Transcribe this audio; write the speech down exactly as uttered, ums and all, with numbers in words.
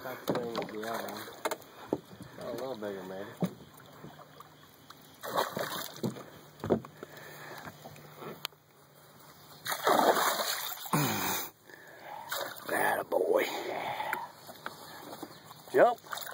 Top thing with the other one. Oh, a little bigger, maybe. Attaboy. Jump.